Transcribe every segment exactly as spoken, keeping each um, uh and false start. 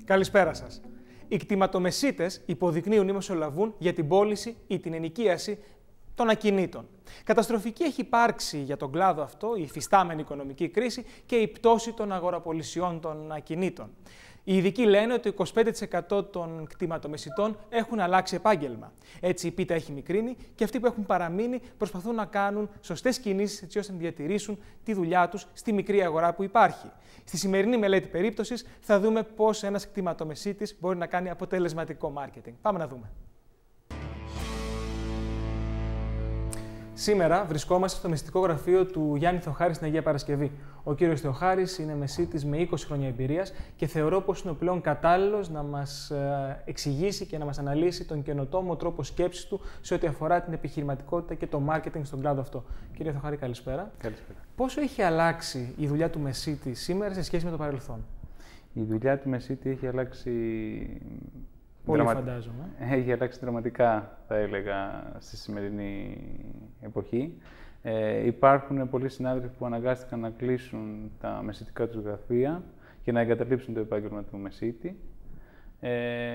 Καλησπέρα σας. Οι κτηματομεσίτες υποδεικνύουν ή μεσολαβούν για την πώληση ή την ενοικίαση των ακινήτων. Καταστροφική έχει υπάρξει για τον κλάδο αυτό η υφιστάμενη οικονομική κρίση και η πτώση των αγοραπολισιών των ακινήτων. Οι ειδικοί λένε ότι το είκοσι πέντε τοις εκατό των κτηματομεσιτών έχουν αλλάξει επάγγελμα. Έτσι η πίτα έχει μικρύνει και αυτοί που έχουν παραμείνει προσπαθούν να κάνουν σωστές κινήσεις έτσι ώστε να διατηρήσουν τη δουλειά τους στη μικρή αγορά που υπάρχει. Στη σημερινή μελέτη περίπτωσης θα δούμε πώς ένας κτηματομεσίτης μπορεί να κάνει αποτελεσματικό μάρκετινγκ. Πάμε να δούμε. Σήμερα βρισκόμαστε στο μεσητικό γραφείο του Γιάννη Θεοχάρη στην Αγία Παρασκευή. Ο κύριος Θεοχάρης είναι μεσίτης με είκοσι χρόνια εμπειρίας και θεωρώ πως είναι ο πλέον κατάλληλος να μας εξηγήσει και να μας αναλύσει τον καινοτόμο τρόπο σκέψης του σε ό,τι αφορά την επιχειρηματικότητα και το μάρκετινγκ στον κλάδο αυτό. Κύριε Θεοχάρη, καλησπέρα. Καλησπέρα. Πόσο έχει αλλάξει η δουλειά του μεσίτη σήμερα σε σχέση με το παρελθόν? Η δουλειά του μεσίτη έχει αλλάξει. Πολύ δραμα... φαντάζομαι. Έχει αλλάξει δραματικά, θα έλεγα, στη σημερινή εποχή. Ε, υπάρχουν πολλοί συνάδελφοι που αναγκάστηκαν να κλείσουν τα μεσιτικά τους γραφεία και να εγκαταλείψουν το επάγγελμα του μεσίτη. Ε,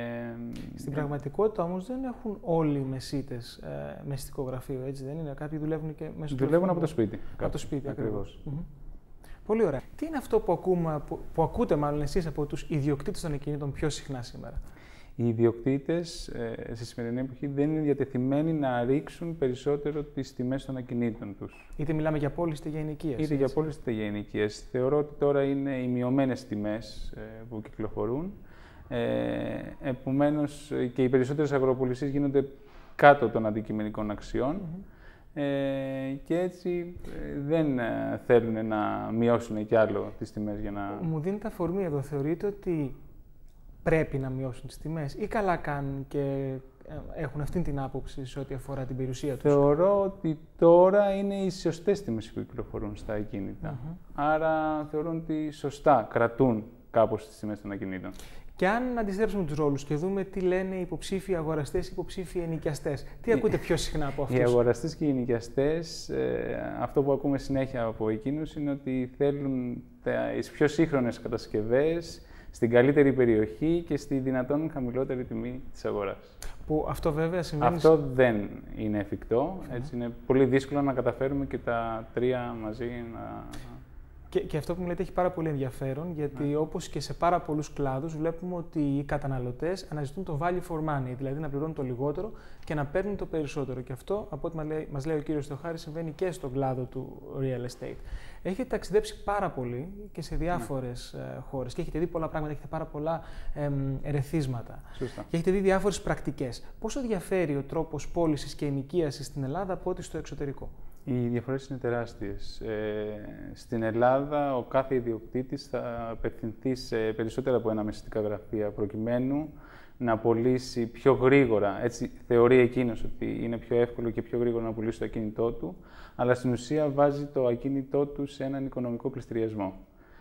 Στην πραγματικότητα όμως δεν έχουν όλοι οι μεσίτες ε, μεσιτικό γραφείο, έτσι δεν είναι? Κάποιοι δουλεύουν και μέσω του Δουλεύουν από το σπίτι. Από το σπίτι, ακριβώς. ακριβώς. Mm-hmm. Πολύ ωραία. Τι είναι αυτό που, ακούμε, που, που ακούτε μάλλον εσείς από τους ιδιοκτήτες των ακινήτων πιο συχνά σήμερα? Οι ιδιοκτήτες ε, στη σημερινή εποχή δεν είναι διατεθειμένοι να ρίξουν περισσότερο τις τιμές των ακινήτων τους. Είτε μιλάμε για πώληση είτε για ενοικίαση. Είτε για πώληση είτε για ενοικίαση. Θεωρώ ότι τώρα είναι οι μειωμένες τιμές ε, που κυκλοφορούν. Ε, επομένως και οι περισσότερες αγοραπολισίες γίνονται κάτω των αντικειμενικών αξιών. Mm-hmm. ε, και έτσι ε, δεν ε, θέλουν να μειώσουν κι άλλο τις τιμές για να... Μου δίνετε αφορμή εδώ. Θεωρείτε ότι πρέπει να μειώσουν τις τιμές ή καλά κάνουν και έχουν αυτή την άποψη σε ό,τι αφορά την περιουσία τους? Θεωρώ ότι τώρα είναι οι σωστές τιμές που κυκλοφορούν στα ακίνητα. Mm-hmm. Άρα θεωρώ ότι σωστά κρατούν κάπως τις τιμές των ακινήτων. Και αν αντιστρέψουμε τους ρόλους και δούμε τι λένε οι υποψήφιοι αγοραστές, οι υποψήφιοι ενοικιαστές, τι ακούτε πιο συχνά από αυτούς? Οι αγοραστές και οι ενοικιαστές, ε, αυτό που ακούμε συνέχεια από εκείνους είναι ότι θέλουν τις πιο σύγχρονες κατασκευές, στην καλύτερη περιοχή και στη δυνατόν χαμηλότερη τιμή της αγοράς. Που αυτό βέβαια συμβαίνει... Αυτό δεν είναι εφικτό. Mm-hmm. Έτσι είναι πολύ δύσκολο να καταφέρουμε και τα τρία μαζί να... Και, και αυτό που μου λέτε έχει πάρα πολύ ενδιαφέρον, γιατί yeah. όπως και σε πάρα πολλούς κλάδους βλέπουμε ότι οι καταναλωτές αναζητούν το value for money, δηλαδή να πληρώνουν το λιγότερο και να παίρνουν το περισσότερο. Και αυτό, από ό,τι μας λέει, μας λέει ο κύριος Θεοχάρης, συμβαίνει και στον κλάδο του real estate. Έχετε ταξιδέψει πάρα πολύ και σε διάφορες yeah. ε, χώρες και έχετε δει πολλά πράγματα, έχετε πάρα πολλά ε, ερεθίσματα. Σωστά. Και έχετε δει διάφορες πρακτικές. Πόσο διαφέρει ο τρόπος πώλησης και ενοικίασης στην Ελλάδα από ό,τι στο εξωτερικό? Οι διαφορές είναι τεράστιες. Ε, στην Ελλάδα, ο κάθε ιδιοκτήτης θα απευθυνθεί σε περισσότερα από ένα μεσητικά γραφεία προκειμένου να πωλήσει πιο γρήγορα. Έτσι θεωρεί εκείνος ότι είναι πιο εύκολο και πιο γρήγορα να πουλήσει το ακίνητό του, αλλά στην ουσία βάζει το ακίνητό του σε έναν οικονομικό πληστηριασμό.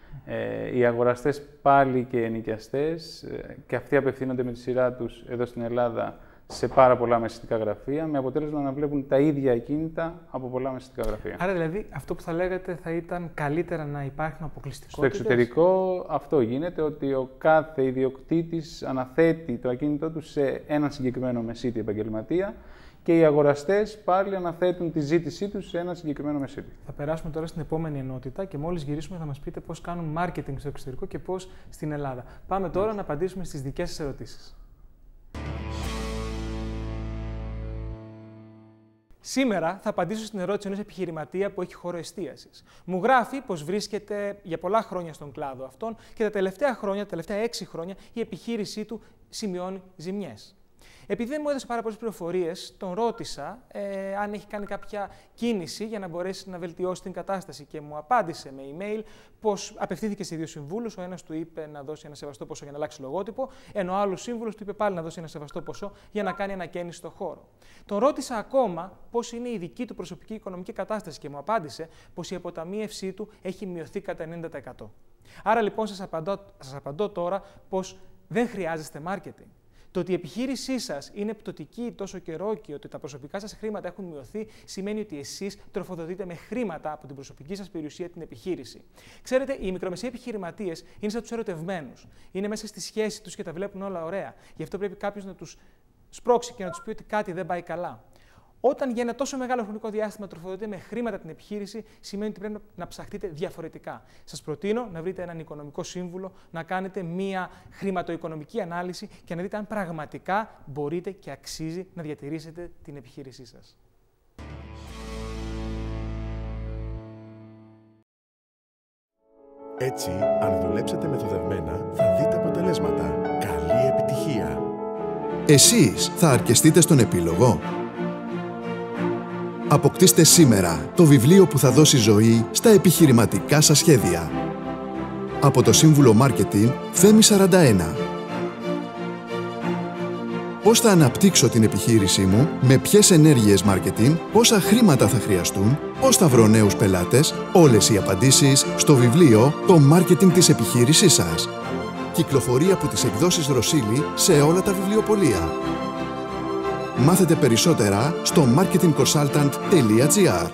Ε, οι αγοραστές πάλι και ενοικιαστές, ε, και αυτοί απευθύνονται με τη σειρά τους εδώ στην Ελλάδα σε πάρα πολλά μεσητικά γραφεία, με αποτέλεσμα να βλέπουν τα ίδια ακίνητα από πολλά μεσητικά γραφεία. Άρα, δηλαδή, αυτό που θα λέγατε θα ήταν καλύτερα να υπάρχουν αποκλειστικότητες? Στο εξωτερικό αυτό γίνεται, ότι ο κάθε ιδιοκτήτης αναθέτει το ακίνητό του σε έναν συγκεκριμένο μεσίτη επαγγελματία και οι αγοραστές πάλι αναθέτουν τη ζήτησή τους σε ένα συγκεκριμένο μεσίτη. Θα περάσουμε τώρα στην επόμενη ενότητα και μόλις γυρίσουμε θα μας πείτε πώς κάνουν marketing στο εξωτερικό και πώς στην Ελλάδα. Πάμε τώρα να απαντήσουμε στις δικές σας ερωτήσεις. Σήμερα θα απαντήσω στην ερώτηση ενός επιχειρηματία που έχει χώρο εστίασης. Μου γράφει πως βρίσκεται για πολλά χρόνια στον κλάδο αυτόν και τα τελευταία χρόνια, τα τελευταία έξι χρόνια, η επιχείρησή του σημειώνει ζημιές. Επειδή δεν μου έδωσε πάρα πολλές πληροφορίες, τον ρώτησα ε, αν έχει κάνει κάποια κίνηση για να μπορέσει να βελτιώσει την κατάσταση και μου απάντησε με email πως απευθύνθηκε σε δύο συμβούλους. Ο ένας του είπε να δώσει ένα σεβαστό ποσό για να αλλάξει λογότυπο, ενώ ο άλλος σύμβουλος του είπε πάλι να δώσει ένα σεβαστό ποσό για να κάνει ανακαίνιση στο χώρο. Τον ρώτησα ακόμα πώς είναι η δική του προσωπική οικονομική κατάσταση και μου απάντησε πως η αποταμίευσή του έχει μειωθεί κατά ενενήντα τοις εκατό. Άρα λοιπόν σας απαντώ, σας απαντώ τώρα πως δεν χρειάζεστε marketing. Το ότι η επιχείρησή σας είναι πτωτική τόσο καιρό και ότι τα προσωπικά σας χρήματα έχουν μειωθεί, σημαίνει ότι εσείς τροφοδοτείτε με χρήματα από την προσωπική σας περιουσία την επιχείρηση. Ξέρετε, οι μικρομεσαίοι επιχειρηματίες είναι σαν τους ερωτευμένους. Είναι μέσα στη σχέση τους και τα βλέπουν όλα ωραία. Γι' αυτό πρέπει κάποιος να τους σπρώξει και να τους πει ότι κάτι δεν πάει καλά. Όταν για ένα τόσο μεγάλο χρονικό διάστημα τροφοδοτείτε με χρήματα την επιχείρηση, σημαίνει ότι πρέπει να ψαχτείτε διαφορετικά. Σας προτείνω να βρείτε έναν οικονομικό σύμβουλο, να κάνετε μία χρηματοοικονομική ανάλυση και να δείτε αν πραγματικά μπορείτε και αξίζει να διατηρήσετε την επιχείρησή σας. Έτσι, αν δουλέψετε μεθοδευμένα, θα δείτε αποτελέσματα. Καλή επιτυχία! Εσείς θα αρκεστείτε στον επίλογο. Αποκτήστε σήμερα το βιβλίο που θα δώσει ζωή στα επιχειρηματικά σας σχέδια. Από το Σύμβουλο Μάρκετινγκ Θέμη σαράντα ένα. Πώς θα αναπτύξω την επιχείρησή μου, με ποιες ενέργειες μάρκετινγκ, πόσα χρήματα θα χρειαστούν, πώς θα βρω νέους πελάτες, όλες οι απαντήσεις στο βιβλίο «Το Μάρκετινγκ της επιχείρησής σας». Κυκλοφορεί από τις εκδόσεις Ρωσίλη σε όλα τα βιβλιοπωλεία. Μάθετε περισσότερα στο marketing consultant τελεία gr.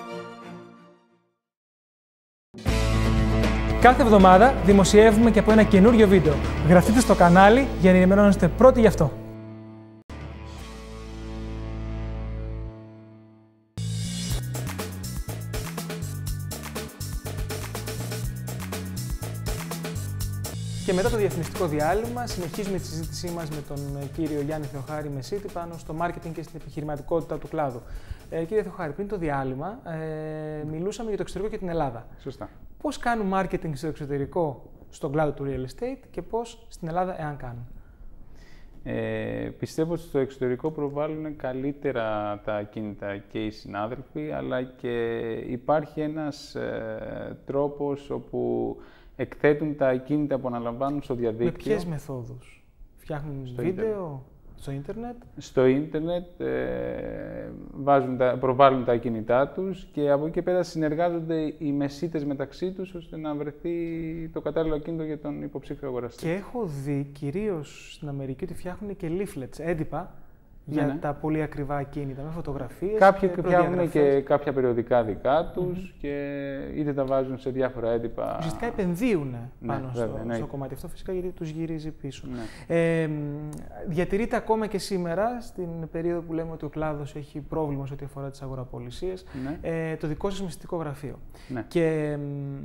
Κάθε εβδομάδα δημοσιεύουμε και από ένα καινούριο βίντεο. Γραφτείτε στο κανάλι για να ενημερώνεστε πρώτοι γι' αυτό. Και μετά το διαφημιστικό διάλειμμα, συνεχίζουμε τη συζήτησή μας με τον κύριο Γιάννη Θεοχάρη Μεσίτη πάνω στο μάρκετινγκ και στην επιχειρηματικότητα του κλάδου. Ε, κύριε Θεοχάρη, πριν το διάλειμμα, ε, μιλούσαμε για το εξωτερικό και την Ελλάδα. Σωστά. Πώς κάνουν μάρκετινγκ στο εξωτερικό στον κλάδο του real estate και πώς στην Ελλάδα, εάν κάνουν? Ε, πιστεύω ότι στο εξωτερικό προβάλλουν καλύτερα τα ακίνητα και οι συνάδελφοι, αλλά και υπάρχει ένας ε, τρόπος όπου εκθέτουν τα ακίνητα που αναλαμβάνουν στο διαδίκτυο. Με ποιες μεθόδους? Φτιάχνουν στο βίντεο, ίντερνετ. στο ίντερνετ? Στο ίντερνετ ε, βάζουν τα, προβάλλουν τα ακίνητά τους και από εκεί και πέρα συνεργάζονται οι μεσίτες μεταξύ τους ώστε να βρεθεί το κατάλληλο ακίνητο για τον υποψήφιο αγοραστή. Και έχω δει κυρίως στην Αμερική ότι φτιάχνουν και leaflets, έντυπα, Ναι, για ναι. τα πολύ ακριβά ακίνητα, με φωτογραφίες. Κάποιοι και φτιάχνουν και κάποια περιοδικά δικά τους Mm-hmm. και είτε τα βάζουν σε διάφορα έντυπα. Ουσιαστικά επενδύουν Ναι, πάνω βέβαια, στο, ναι. στο κομμάτι αυτό, φυσικά γιατί τους γυρίζει πίσω. Ναι. Ε, διατηρείται ακόμα και σήμερα, στην περίοδο που λέμε ότι ο κλάδος έχει πρόβλημα σε ό,τι αφορά τις αγοραπολισίες, Ναι. ε, το δικό σας μυστικό γραφείο. Ναι. Και,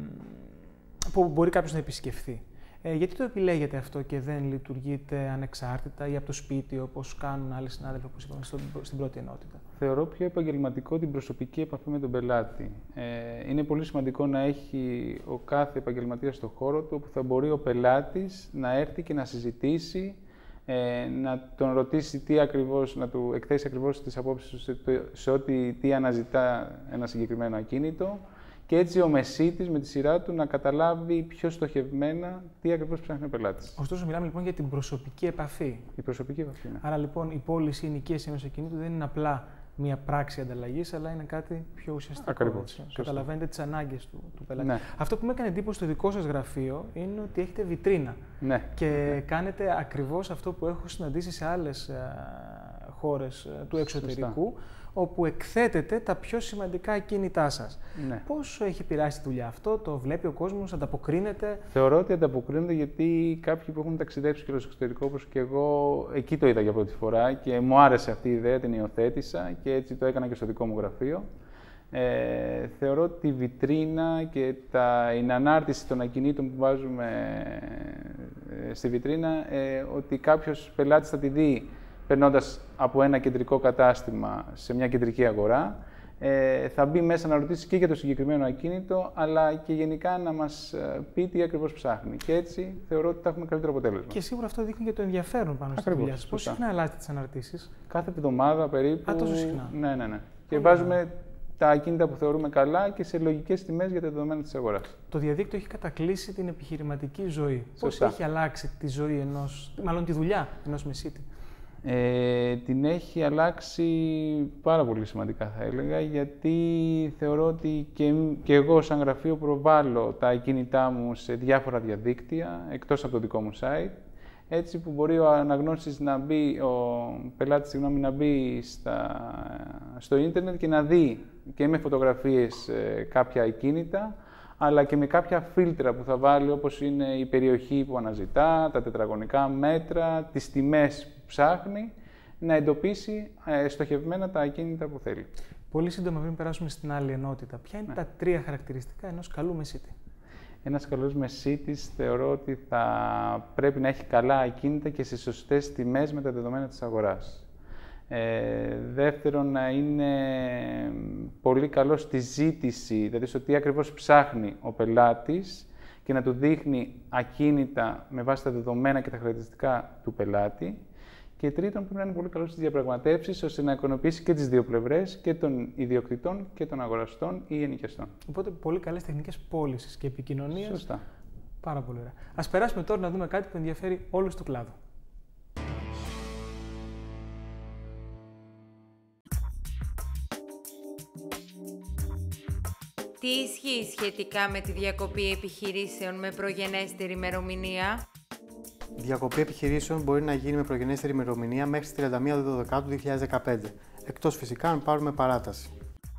που μπορεί κάποιος να επισκεφθεί. Ε, γιατί το επιλέγετε αυτό και δεν λειτουργείτε ανεξάρτητα ή από το σπίτι, όπως κάνουν άλλοι συνάδελφοι, όπως είπαμε στο, στην πρώτη ενότητα? Θεωρώ πιο επαγγελματικό την προσωπική επαφή με τον πελάτη. Ε, είναι πολύ σημαντικό να έχει ο κάθε επαγγελματίας στο χώρο του, όπου θα μπορεί ο πελάτης να έρθει και να συζητήσει, ε, να τον ρωτήσει τι ακριβώς, να του εκθέσει ακριβώς τις απόψεις σε, σε ό,τι τι αναζητά ένα συγκεκριμένο ακίνητο. Και έτσι ο μεσίτης με τη σειρά του να καταλάβει πιο στοχευμένα τι ακριβώς ψάχνει ο πελάτης. Ωστόσο, μιλάμε λοιπόν για την προσωπική επαφή. Η προσωπική επαφή, ναι. Άρα λοιπόν η πώληση ή η νοικίαση ενός ακινήτου δεν είναι απλά μία πράξη ανταλλαγής, αλλά είναι κάτι πιο ουσιαστικό. Ακριβώς. Καταλαβαίνετε τις ανάγκες του, του πελάτη. Ναι. Αυτό που με έκανε εντύπωση στο δικό σας γραφείο είναι ότι έχετε βιτρίνα. Ναι. Και ναι. κάνετε ακριβώς αυτό που έχω συναντήσει σε άλλες ε, χώρες ε, του εξωτερικού, Σωστά. όπου εκθέτετε τα πιο σημαντικά ακίνητά σας. Ναι. Πώς έχει επηρεάσει τη δουλειά αυτό, το βλέπει ο κόσμος, ανταποκρίνεται? Θεωρώ ότι ανταποκρίνεται γιατί κάποιοι που έχουν ταξιδέψει και στο εξωτερικό, όπως και εγώ, εκεί το είδα για πρώτη φορά και μου άρεσε αυτή η ιδέα, την υιοθέτησα και έτσι το έκανα και στο δικό μου γραφείο. Ε, θεωρώ ότι η βιτρίνα και τα, η ανάρτηση των ακινήτων που βάζουμε ε, στη βιτρίνα, ε, ότι κάποιος πελάτης θα τη δει περνώντας από ένα κεντρικό κατάστημα σε μια κεντρική αγορά, ε, θα μπει μέσα να ρωτήσει και για το συγκεκριμένο ακίνητο, αλλά και γενικά να μας πει τι ακριβώς ψάχνει. Και έτσι θεωρώ ότι θα έχουμε καλύτερο αποτέλεσμα. Και σίγουρα αυτό δείχνει και το ενδιαφέρον πάνω στη δουλειά σας. Πώς συχνά αλλάζετε τις αναρτήσεις? Κάθε εβδομάδα περίπου. Α, τόσο συχνά. Ναι, ναι, ναι. Και oh, βάζουμε ναι. τα ακίνητα που θεωρούμε καλά και σε λογικές τιμές για τα δεδομένα της αγοράς. Το διαδίκτυο έχει κατακλείσει την επιχειρηματική ζωή. Σωστά. Πώς έχει αλλάξει τη ζωή ενός, μάλλον τη δουλειά ενός μεσίτη? Ε, την έχει αλλάξει πάρα πολύ σημαντικά, θα έλεγα, γιατί θεωρώ ότι και, και εγώ σαν γραφείο προβάλλω τα ακίνητά μου σε διάφορα διαδίκτυα, εκτός από το δικό μου site. έτσι που μπορεί ο αναγνώστης να μπει, ο πελάτης συγγνώμη, να μπει στα, στο ίντερνετ και να δει και με φωτογραφίες ε, κάποια ακίνητα, αλλά και με κάποια φίλτρα που θα βάλει, όπως είναι η περιοχή που αναζητά, τα τετραγωνικά μέτρα, τις τιμές που ψάχνει, να εντοπίσει ε, στοχευμένα τα ακίνητα που θέλει. Πολύ σύντομα, πριν περάσουμε στην άλλη ενότητα, ποια είναι ναι. τα τρία χαρακτηριστικά ενός καλού μεσίτη? Ένας καλός μεσίτης θεωρώ ότι θα πρέπει να έχει καλά ακίνητα και σε σωστές τιμές με τα δεδομένα της αγοράς. Ε, δεύτερον, να είναι πολύ καλό στη ζήτηση, δηλαδή στο τι ακριβώς ψάχνει ο πελάτης και να του δείχνει ακίνητα με βάση τα δεδομένα και τα χαρακτηριστικά του πελάτη. Και τρίτον, πρέπει να είναι πολύ καλό στις διαπραγματεύσεις, ώστε να ικανοποιήσει και τις δύο πλευρές, και των ιδιοκτητών και των αγοραστών ή ενοικιαστών. Οπότε, πολύ καλές τεχνικές πώλησης και επικοινωνίας. Σωστά. Πάρα πολύ ωραία. Ας περάσουμε τώρα να δούμε κάτι που ενδιαφέρει όλους του κλάδου. Τι ισχύει σχετικά με τη διακοπή επιχειρήσεων με προγενέστερη ημερομηνία? Η διακοπή επιχειρήσεων μπορεί να γίνει με προγενέστερη ημερομηνία μέχρι τις τριάντα μία Δεκεμβρίου δύο χιλιάδες δεκαπέντε, εκτός φυσικά αν πάρουμε παράταση.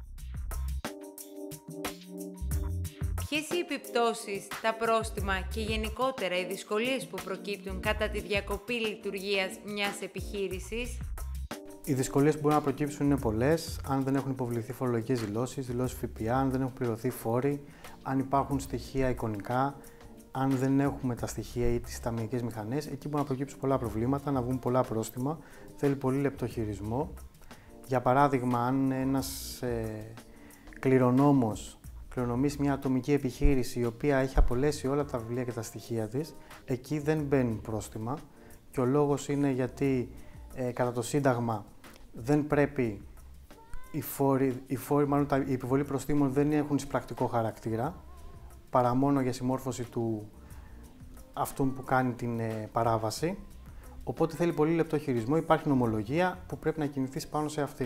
Ποιες οι επιπτώσεις, τα πρόστιμα και γενικότερα οι δυσκολίες που προκύπτουν κατά τη διακοπή λειτουργίας μιας επιχείρησης? Οι δυσκολίες που μπορούν να προκύψουν είναι πολλές, αν δεν έχουν υποβληθεί φορολογικές δηλώσεις, δηλώσεις ΦΠΑ, αν δεν έχουν πληρωθεί φόροι, αν υπάρχουν στοιχεία εικονικά, αν δεν έχουμε τα στοιχεία ή τις ταμιακές μηχανές, εκεί μπορούν να προκύψουν πολλά προβλήματα, να βγουν πολλά πρόστιμα, θέλει πολύ λεπτό χειρισμό. Για παράδειγμα, αν ένας ε, κληρονόμος κληρονομήσει μια ατομική επιχείρηση η οποία έχει απολέσει όλα τα βιβλία και τα στοιχεία της, εκεί δεν μπαίνουν πρόστιμα και ο λόγος είναι γιατί ε, κατά το Σύνταγμα δεν πρέπει οι φόροι, οι φόροι μάλλον τα, η επιβολή προστίμων δεν έχουν εισπρακτικό χαρακτήρα, παρά μόνο για συμμόρφωση του αυτού που κάνει την ε, παράβαση. Οπότε θέλει πολύ λεπτό χειρισμό, υπάρχει νομολογία που πρέπει να κινηθείς πάνω σε αυτήν.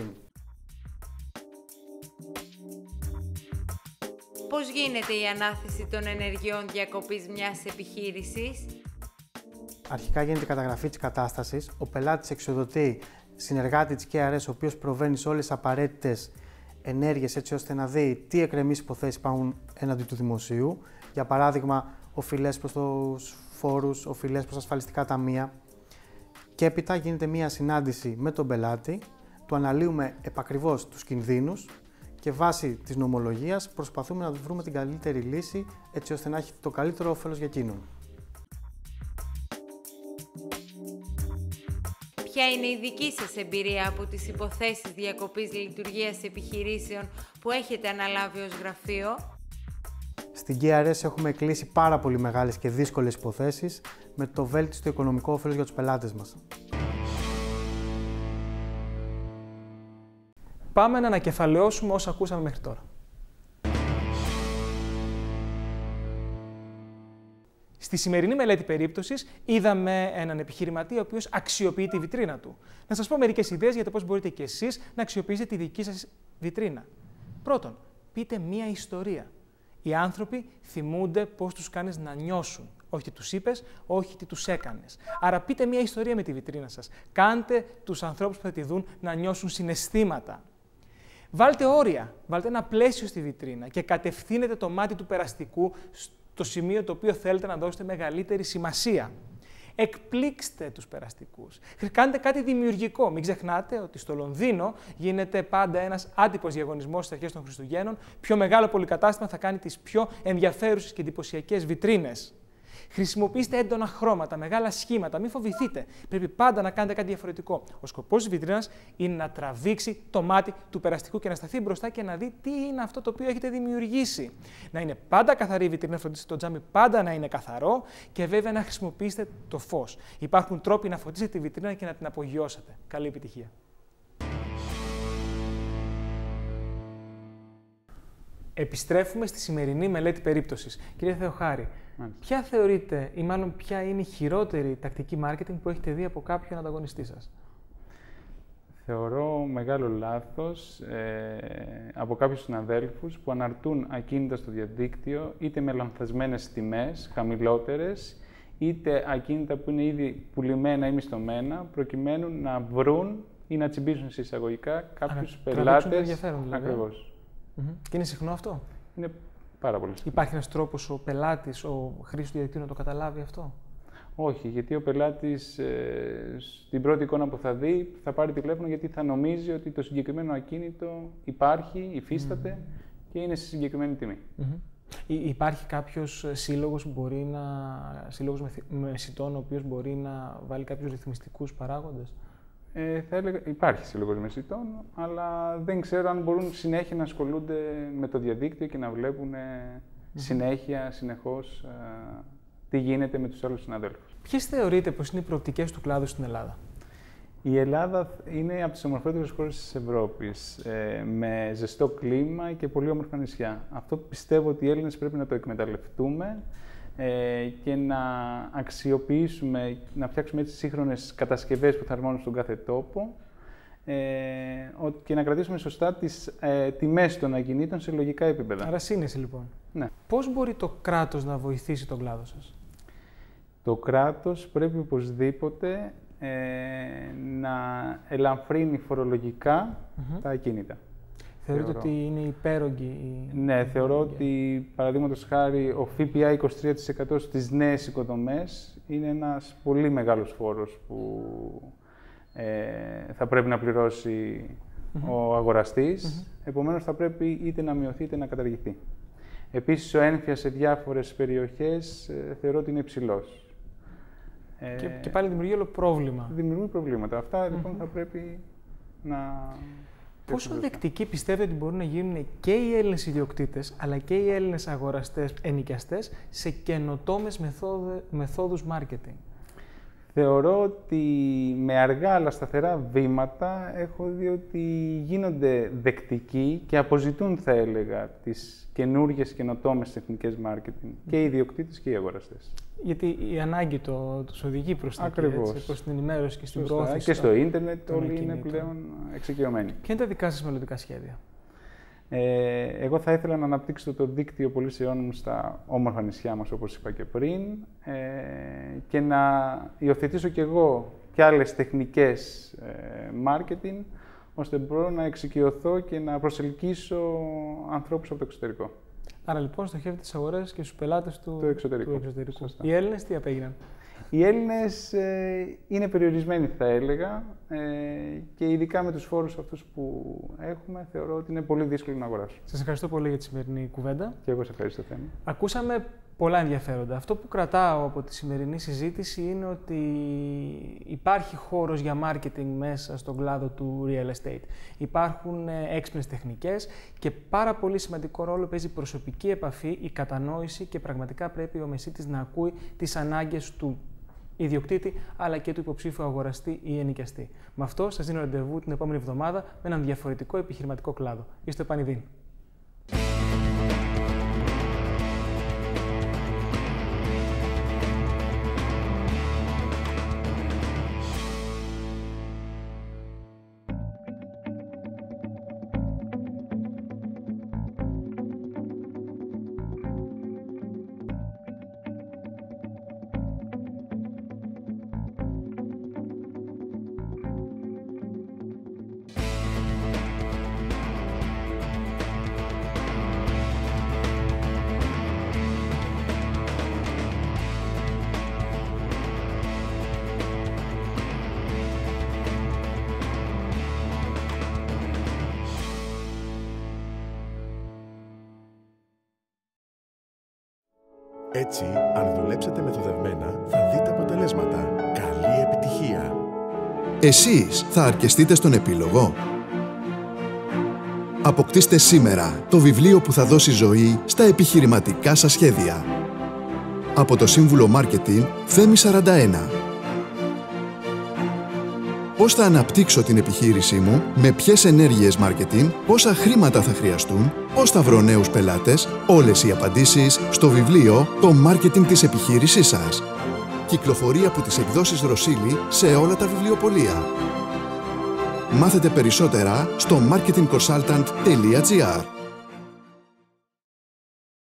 Πώς γίνεται η ανάθεση των ενεργειών διακοπής μιας επιχείρησης? Αρχικά γίνεται η καταγραφή της κατάστασης, ο πελάτης εξοδοτεί συνεργάτη της κέι αρ ες, ο οποίος προβαίνει σε όλες τις απαραίτητες ενέργειες έτσι ώστε να δει τι εκκρεμείς υποθέσεις υπάρχουν έναντι του δημοσίου. Για παράδειγμα, οφειλές προς τους φόρους, οφειλές προς ασφαλιστικά ταμεία. Και έπειτα γίνεται μία συνάντηση με τον πελάτη, του αναλύουμε επακριβώς τους κινδύνους και βάσει της νομολογίας προσπαθούμε να βρούμε την καλύτερη λύση έτσι ώστε να έχει το καλύτερο όφελος για εκείνον. Ποια είναι η δική σας εμπειρία από τις υποθέσεις διακοπής λειτουργίας επιχειρήσεων που έχετε αναλάβει ως γραφείο? Στην κέι αρ ες έχουμε κλείσει πάρα πολύ μεγάλες και δύσκολες υποθέσεις με το βέλτιστο οικονομικό όφελος για τους πελάτες μας. Πάμε να ανακεφαλαιώσουμε όσα ακούσαμε μέχρι τώρα. Στη σημερινή μελέτη περίπτωσης είδαμε έναν επιχειρηματία ο οποίος αξιοποιεί τη βιτρίνα του. Να σας πω μερικές ιδέες για το πώς μπορείτε κι εσείς να αξιοποιήσετε τη δική σας βιτρίνα. Πρώτον, πείτε μία ιστορία. Οι άνθρωποι θυμούνται πώς τους κάνεις να νιώσουν. Όχι τι τους είπες, όχι τι τους έκανες. Άρα πείτε μία ιστορία με τη βιτρίνα σας. Κάντε τους ανθρώπους που θα τη δουν να νιώσουν συναισθήματα. Βάλτε όρια, βάλτε ένα πλαίσιο στη βιτρίνα και κατευθύνετε το μάτι του περαστικού στο σημείο το οποίο θέλετε να δώσετε μεγαλύτερη σημασία. Εκπλήξτε τους περαστικούς. Κάντε κάτι δημιουργικό. Μην ξεχνάτε ότι στο Λονδίνο γίνεται πάντα ένας άτυπος διαγωνισμός στις αρχές των Χριστουγέννων. Πιο μεγάλο πολυκατάστημα θα κάνει τις πιο ενδιαφέρουσες και εντυπωσιακές βιτρίνες. Χρησιμοποιήστε έντονα χρώματα, μεγάλα σχήματα, μην φοβηθείτε. Πρέπει πάντα να κάνετε κάτι διαφορετικό. Ο σκοπός της βιτρίνας είναι να τραβήξει το μάτι του περαστικού και να σταθεί μπροστά και να δει τι είναι αυτό το οποίο έχετε δημιουργήσει. Να είναι πάντα καθαρή η βιτρίνα, να φροντίσετε το τζάμι πάντα να είναι καθαρό και βέβαια να χρησιμοποιήσετε το φως. Υπάρχουν τρόποι να φωτίσετε τη βιτρίνα και να την απογειώσετε. Καλή επιτυχία. Επιστρέφουμε στη σημερινή μελέτη περίπτωσης. Κύριε Θεοχάρη, μάλιστα, ποια θεωρείτε ή μάλλον ποια είναι η χειρότερη τακτική marketing που έχετε δει από κάποιον ανταγωνιστή σας? Θεωρώ μεγάλο λάθος ε, από κάποιους συναδέλφους που αναρτούν ακίνητα στο διαδίκτυο είτε με λανθασμένες τιμές, χαμηλότερες, είτε ακίνητα που είναι ήδη πουλημένα ή μισθωμένα, προκειμένου να βρουν ή να τσιμπήσουν σε εισαγωγικά κάποιους πελάτες. Ενδιαφέρον, δηλαδή. Ακριβώς. Mm-hmm. Και είναι συχνό αυτό. Είναι πάρα πολύ συχνό. Υπάρχει ένας τρόπος ο πελάτης, ο χρήστης του διαδικτύου να το καταλάβει αυτό? Όχι, γιατί ο πελάτης ε, στην πρώτη εικόνα που θα δει θα πάρει τηλέφωνο γιατί θα νομίζει ότι το συγκεκριμένο ακίνητο υπάρχει, υφίσταται mm. και είναι σε συγκεκριμένη τιμή. Mm-hmm. Υπάρχει κάποιος σύλλογος, που μπορεί να, σύλλογος μεσητών, ο οποίος μπορεί να βάλει κάποιους ρυθμιστικούς παράγοντες? Ε, θα έλεγα, υπάρχει σύλλογος μεσητών, αλλά δεν ξέρω αν μπορούν συνέχεια να ασχολούνται με το διαδίκτυο και να βλέπουν mm-hmm. συνέχεια, συνεχώς, ε, τι γίνεται με τους άλλους συναδέλφους. Ποιες θεωρείτε πως είναι οι προοπτικές του κλάδου στην Ελλάδα? Η Ελλάδα είναι από τις ομορφότερες χώρες της Ευρώπης, ε, με ζεστό κλίμα και πολύ όμορφα νησιά. Αυτό πιστεύω ότι οι Έλληνες πρέπει να το εκμεταλλευτούμε ε, και να αξιοποιήσουμε, να φτιάξουμε έτσι σύγχρονες κατασκευές που θα αρμόνουν στον κάθε τόπο ε, και να κρατήσουμε σωστά τις ε, τιμές των ακινήτων σε λογικά επίπεδα. Άρα σύνεση λοιπόν. Ναι. Πώς μπορεί το κράτος να βοηθήσει τον κλάδο σας? Το κράτος πρέπει οπωσδήποτε ε, να ελαφρύνει φορολογικά mm-hmm. τα ακίνητα. Θεωρείτε θεωρώ. ότι είναι υπέρογγη η... Ναι, θεωρώ ότι, παραδείγματος χάρη, ο ΦΠΑ είκοσι τρία τοις εκατό στις νέες οικοδομές είναι ένας πολύ μεγάλος φόρος που ε, θα πρέπει να πληρώσει mm-hmm. ο αγοραστής. Mm-hmm. Επομένως, θα πρέπει είτε να μειωθεί είτε να καταργηθεί. Επίσης, ο ένφιας σε διάφορες περιοχές ε, θεωρώ ότι είναι υψηλός. Και, και πάλι δημιουργεί όλο πρόβλημα. Δημιουργούν προβλήματα. Αυτά λοιπόν mm-hmm. θα πρέπει να... Πόσο δεκτικοί πιστεύετε ότι μπορούν να γίνουν και οι Έλληνες ιδιοκτήτες, αλλά και οι Έλληνες αγοραστές, ενοικιαστές, σε καινοτόμες μεθόδους marketing? Θεωρώ ότι με αργά αλλά σταθερά βήματα έχω δει ότι γίνονται δεκτικοί και αποζητούν, θα έλεγα, τις καινούργιες καινοτόμες τεχνικές marketing και οι ιδιοκτήτες και οι αγοραστές. Γιατί η ανάγκη το, τους οδηγεί προς τα εκεί, προς την ενημέρωση και στην Σωστά. πρόθεση. Και στο ίντερνετ όλοι είναι πλέον εξοικειωμένοι. Ποια είναι τα δικά σας μελλοντικά σχέδια? Ε, εγώ θα ήθελα να αναπτύξω το δίκτυο πωλήσεών μου στα όμορφα νησιά μας, όπως είπα και πριν, ε, και να υιοθετήσω κι εγώ και άλλες τεχνικές ε, marketing, ώστε μπορώ να εξοικειωθώ και να προσελκύσω ανθρώπους από το εξωτερικό. Άρα λοιπόν στοχεύετε τις αγορές και στους πελάτες του, το εξωτερικού. του εξωτερικού. Οι Έλληνες τι απέγιναν? Οι Έλληνες ε, είναι περιορισμένοι, θα έλεγα, ε, και ειδικά με τους φόρους αυτούς που έχουμε, θεωρώ ότι είναι πολύ δύσκολο να αγοράσω. Σας ευχαριστώ πολύ για τη σημερινή κουβέντα. Και εγώ σε ευχαριστώ, Θέμη. Ακούσαμε πολλά ενδιαφέροντα. Αυτό που κρατάω από τη σημερινή συζήτηση είναι ότι υπάρχει χώρος για marketing μέσα στον κλάδο του real estate. Υπάρχουν έξυπνες τεχνικές και πάρα πολύ σημαντικό ρόλο παίζει η προσωπική επαφή, η κατανόηση και πραγματικά πρέπει ο μεσίτης να ακούει τις ανάγκες του ιδιοκτήτη αλλά και του υποψήφιου αγοραστή ή ενοικιαστή. Με αυτό σας δίνω ραντεβού την επόμενη εβδομάδα με έναν διαφορετικό επιχειρηματικό κλάδο. Είστε επανειδήν. Έτσι, αν δουλέψετε μεθοδευμένα, θα δείτε αποτελέσματα. Καλή επιτυχία! Εσείς θα αρκεστείτε στον επίλογο? Αποκτήστε σήμερα το βιβλίο που θα δώσει ζωή στα επιχειρηματικά σας σχέδια. Από το Σύμβουλο Μάρκετινγκ Θέμη σαράντα ένα. Πώς θα αναπτύξω την επιχείρησή μου, με ποιες ενέργειες marketing, πόσα χρήματα θα χρειαστούν, πώς θα βρω νέους πελάτες, όλες οι απαντήσεις στο βιβλίο «Το Marketing της επιχείρησής σας». Κυκλοφορεί από τις εκδόσεις Ρωσίλη σε όλα τα βιβλιοπωλεία. Μάθετε περισσότερα στο marketing consultant τελεία gr.